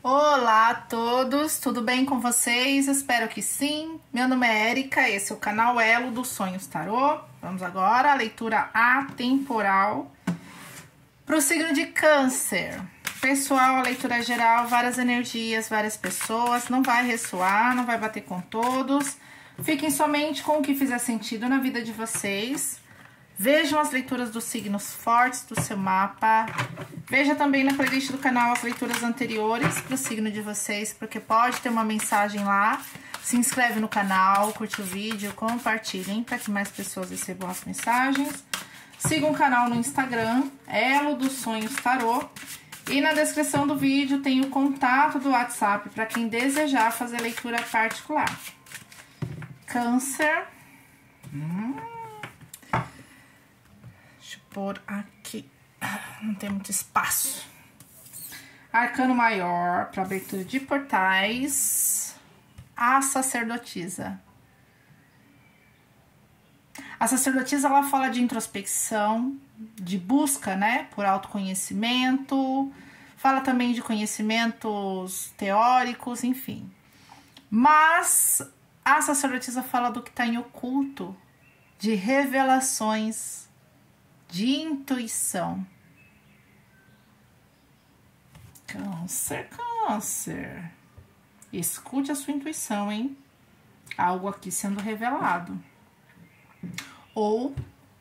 Olá a todos, tudo bem com vocês? Espero que sim. Meu nome é Érica, esse é o canal Elo dos Sonhos Tarô. Vamos agora à leitura atemporal para o signo de Câncer. Pessoal, a leitura geral, várias energias, várias pessoas, não vai ressoar, não vai bater com todos. Fiquem somente com o que fizer sentido na vida de vocês. Vejam as leituras dos signos fortes do seu mapa. Veja também na playlist do canal as leituras anteriores para o signo de vocês, porque pode ter uma mensagem lá. Se inscreve no canal, curte o vídeo, compartilhem para que mais pessoas recebam as mensagens. Sigam o canal no Instagram, Elo dos Sonhos Tarô. E na descrição do vídeo tem o contato do WhatsApp para quem desejar fazer leitura particular. Câncer. Por aqui, não tem muito espaço. Arcano maior para abertura de portais, a sacerdotisa. A sacerdotisa, ela fala de introspecção, de busca, né, por autoconhecimento, fala também de conhecimentos teóricos, enfim. Mas a sacerdotisa fala do que está em oculto, de revelações, de intuição. Câncer, Câncer. Escute a sua intuição, hein? Algo aqui sendo revelado. Ou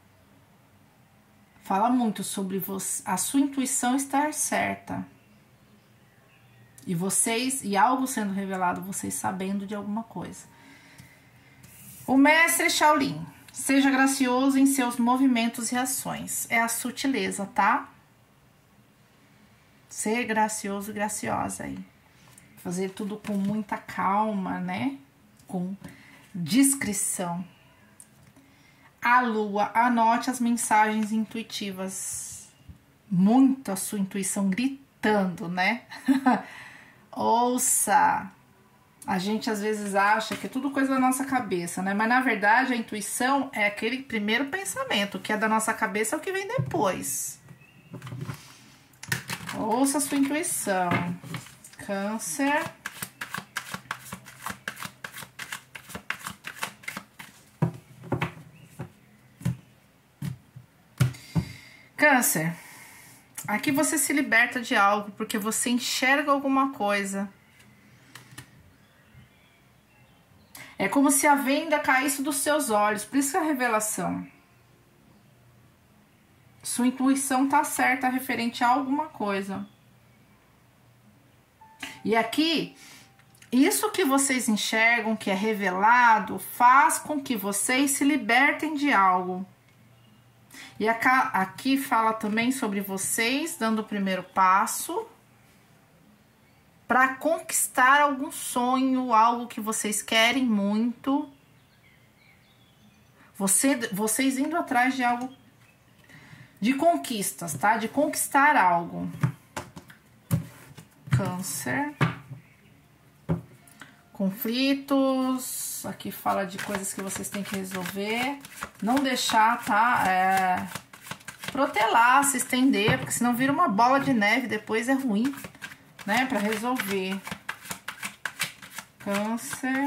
fala muito sobre você, a sua intuição estar certa. E vocês, e algo sendo revelado, vocês sabendo de alguma coisa. O mestre Shaolin. Seja gracioso em seus movimentos e ações. É a sutileza, tá? Ser gracioso e graciosa aí. Fazer tudo com muita calma, né? Com discrição. A lua, anote as mensagens intuitivas. Muito a sua intuição gritando, né? Ouça. A gente às vezes acha que é tudo coisa da nossa cabeça, né? Mas na verdade a intuição é aquele primeiro pensamento, que é da nossa cabeça é o que vem depois. Ouça a sua intuição. Câncer. Câncer. Aqui você se liberta de algo porque você enxerga alguma coisa. É como se a venda caísse dos seus olhos, por isso que é a revelação. Sua intuição tá certa referente a alguma coisa. E aqui, isso que vocês enxergam, que é revelado, faz com que vocês se libertem de algo. E aqui fala também sobre vocês dando o primeiro passo para conquistar algum sonho, algo que vocês querem muito. Vocês indo atrás de algo, de conquistas, tá? De conquistar algo. Câncer. Conflitos. Aqui fala de coisas que vocês têm que resolver. Não deixar, tá? Protelar, se estender, porque senão vira uma bola de neve, depois é ruim, né, para resolver. Câncer.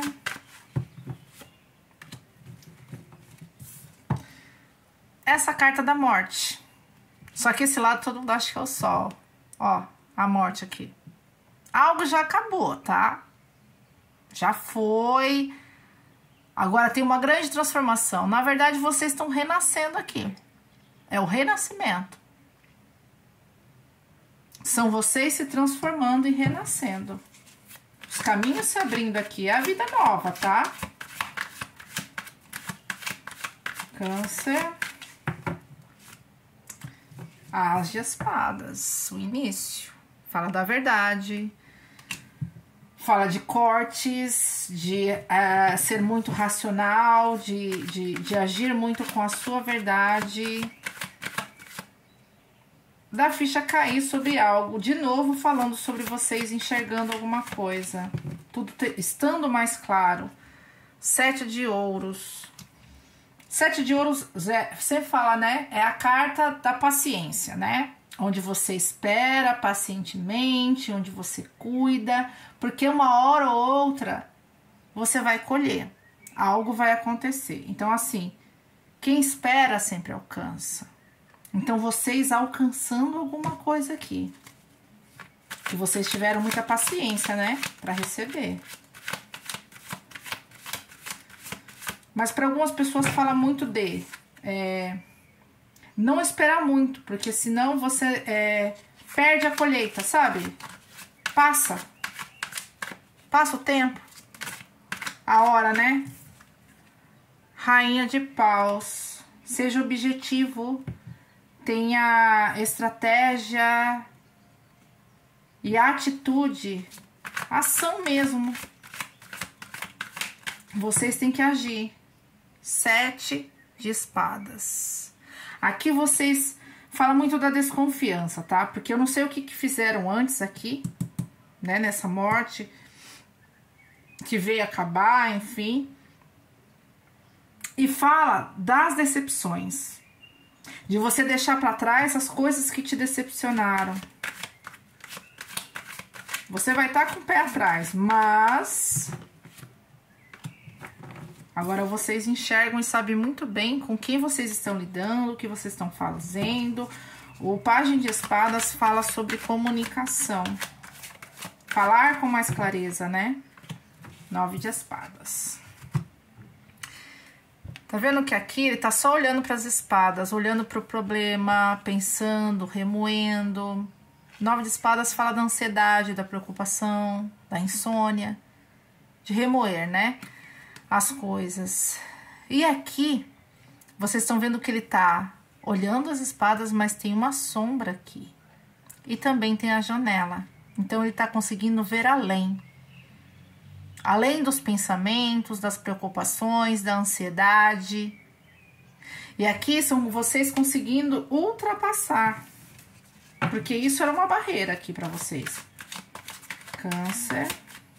Essa carta da morte. Só que esse lado todo mundo acha que é o sol. Ó, a morte aqui. Algo já acabou, tá? Já foi. Agora tem uma grande transformação. Na verdade, vocês estão renascendo aqui. É o renascimento. São vocês se transformando e renascendo. Os caminhos se abrindo aqui. É a vida nova, tá? Câncer. As de espadas. O início. Fala da verdade. Fala de cortes. De ser muito racional. De agir muito com a sua verdade. Da ficha cair sobre algo, de novo falando sobre vocês enxergando alguma coisa, tudo estando mais claro. 7 de ouros. 7 de ouros, sempre fala, né? É a carta da paciência, né? onde você espera pacientemente, onde você cuida, porque uma hora ou outra você vai colher, algo vai acontecer. Então, assim, quem espera sempre alcança. Então, vocês alcançando alguma coisa aqui, que vocês tiveram muita paciência, né, para receber. Mas para algumas pessoas fala muito de não esperar muito, porque senão você perde a colheita, sabe? Passa o tempo, a hora, né? Rainha de Paus, seja objetivo, tenha estratégia e atitude, ação mesmo. Vocês têm que agir. 7 de espadas. Aqui vocês falam muito da desconfiança, tá? Porque eu não sei o que fizeram antes aqui, né? Nessa morte que veio acabar, enfim. E fala das decepções. De você deixar pra trás as coisas que te decepcionaram. Você vai estar com o pé atrás, mas agora vocês enxergam e sabem muito bem com quem vocês estão lidando, o que vocês estão fazendo. O Pajem de Espadas fala sobre comunicação. Falar com mais clareza, né? 9 de Espadas. Tá vendo que aqui ele tá só olhando para as espadas, olhando para o problema, pensando, remoendo. 9 de Espadas fala da ansiedade, da preocupação, da insônia, de remoer, né? As coisas. E aqui, vocês estão vendo que ele tá olhando as espadas, mas tem uma sombra aqui. E também tem a janela. Então, ele tá conseguindo ver além. Além dos pensamentos, das preocupações, da ansiedade. E aqui são vocês conseguindo ultrapassar. Porque isso era uma barreira aqui para vocês. Câncer.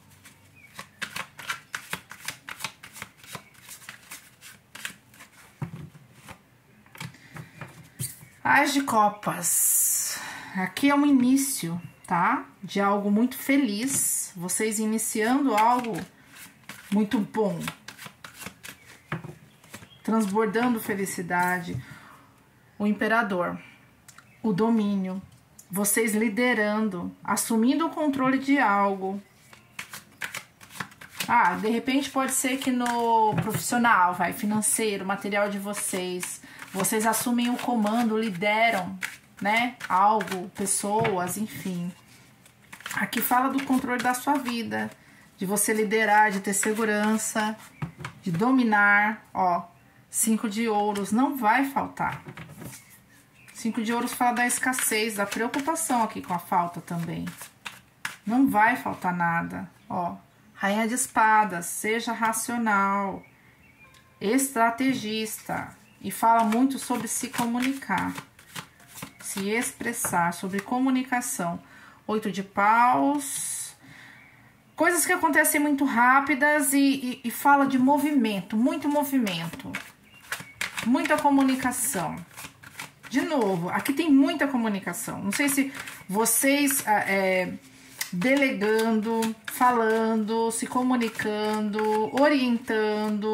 Ás de Copas. Aqui é um início, tá? De algo muito feliz. Vocês iniciando algo muito bom. Transbordando felicidade. O Imperador. O domínio. Vocês liderando. Assumindo o controle de algo. Ah, de repente pode ser que no profissional, financeiro, material de vocês assumem o comando, lideram, né? Algo, pessoas, enfim. Aqui fala do controle da sua vida, de você liderar, de ter segurança, de dominar, ó. 5 de ouros, não vai faltar. 5 de ouros fala da escassez, da preocupação aqui com a falta também. Não vai faltar nada, ó. Rainha de Espadas, seja racional, estrategista. E fala muito sobre se comunicar, se expressar, sobre comunicação. 8 de Paus. Coisas que acontecem muito rápidas e fala de movimento, muito movimento. Muita comunicação. De novo, aqui tem muita comunicação. Não sei se vocês delegando, falando, se comunicando, orientando.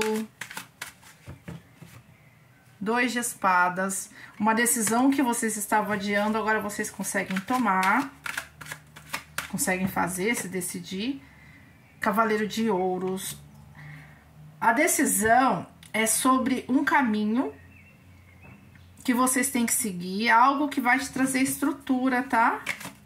2 de Espadas. Uma decisão que vocês estavam adiando, agora vocês conseguem tomar. Conseguem fazer, se decidir. Cavaleiro de Ouros. A decisão é sobre um caminho que vocês têm que seguir, algo que vai te trazer estrutura, tá?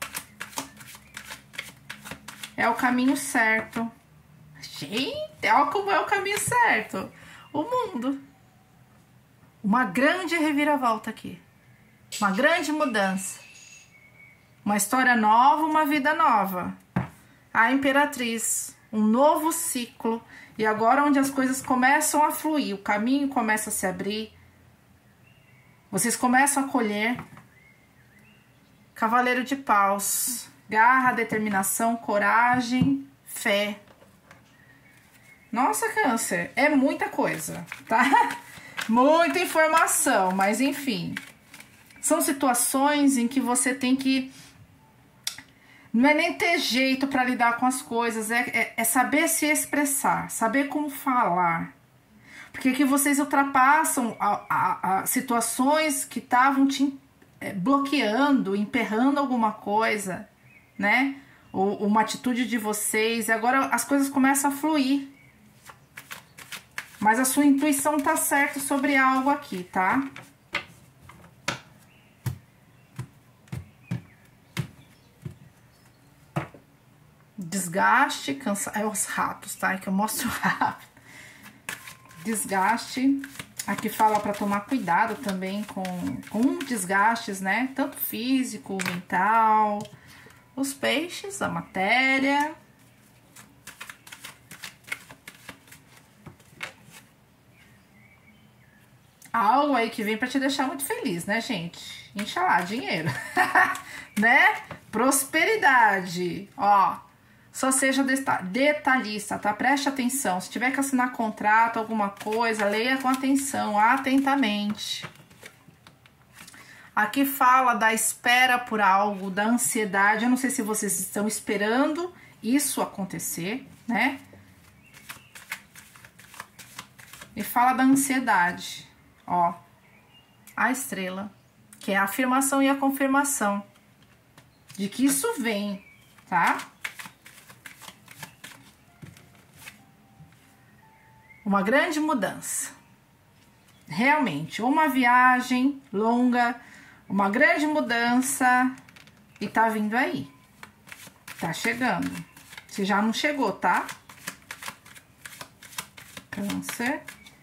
É o caminho certo. Gente, olha como é o caminho certo. O mundo. Uma grande reviravolta aqui. Uma grande mudança. Uma história nova, uma vida nova. A Imperatriz. Um novo ciclo. E agora onde as coisas começam a fluir. O caminho começa a se abrir. Vocês começam a colher. Cavaleiro de Paus. Garra, determinação, coragem, fé. Nossa, Câncer. É muita coisa, tá? Muita informação, mas enfim. São situações em que você tem que... Não é nem ter jeito para lidar com as coisas, é saber se expressar, saber como falar. Porque aqui vocês ultrapassam a situações que estavam te bloqueando, emperrando alguma coisa, né? Ou uma atitude de vocês, e agora as coisas começam a fluir. Mas a sua intuição tá certa sobre algo aqui, tá? Desgaste, cansaço. É os ratos, tá? É que eu mostro rápido. Desgaste. Aqui fala para tomar cuidado também com desgastes, né? Tanto físico, mental. Os peixes, a matéria. Algo aí que vem para te deixar muito feliz, né, gente? Inxalá, dinheiro. Né? Prosperidade. Ó. Só seja detalhista, tá? Preste atenção. Se tiver que assinar contrato, alguma coisa, leia com atenção, atentamente. Aqui fala da espera por algo, da ansiedade. Eu não sei se vocês estão esperando isso acontecer, né? E fala da ansiedade. Ó, a estrela, que é a afirmação e a confirmação de que isso vem, tá? Uma grande mudança. Realmente, uma viagem longa, uma grande mudança e tá vindo aí. Tá chegando. Se já não chegou, tá? Câncer.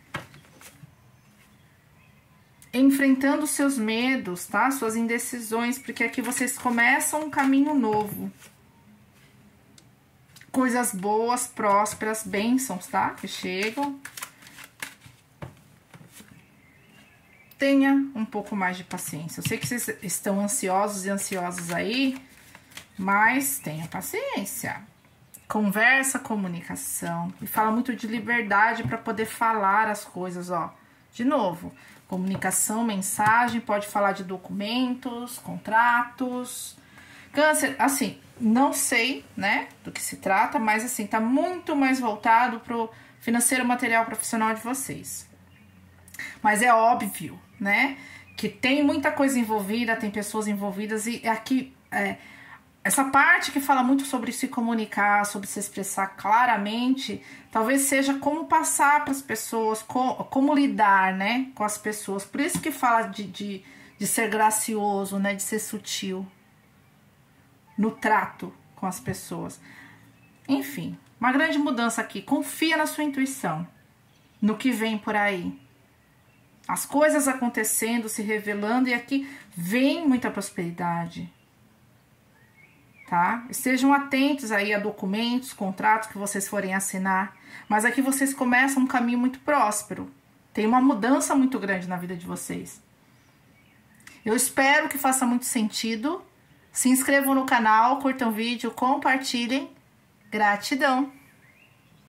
Enfrentando seus medos, tá? Suas indecisões, porque aqui vocês começam um caminho novo. Coisas boas, prósperas, bênçãos, tá? Que chegam. Tenha um pouco mais de paciência. Eu sei que vocês estão ansiosos e ansiosas aí, mas tenha paciência. Conversa, comunicação. E fala muito de liberdade para poder falar as coisas, ó. De novo, comunicação, mensagem, pode falar de documentos, contratos. Câncer, assim, não sei, né, do que se trata, mas assim, tá muito mais voltado pro financeiro, material, profissional de vocês. Mas é óbvio, né, que tem muita coisa envolvida, tem pessoas envolvidas e aqui, essa parte que fala muito sobre se comunicar, sobre se expressar claramente, talvez seja como passar para as pessoas, como lidar, né, com as pessoas. Por isso que fala de ser gracioso, né, de ser sutil no trato com as pessoas. Enfim, uma grande mudança aqui. Confia na sua intuição, no que vem por aí. As coisas acontecendo, se revelando, e aqui vem muita prosperidade. Tá? Estejam atentos aí a documentos, contratos que vocês forem assinar. Mas aqui vocês começam um caminho muito próspero. Tem uma mudança muito grande na vida de vocês. Eu espero que faça muito sentido. Se inscrevam no canal, curtam o vídeo, compartilhem. Gratidão!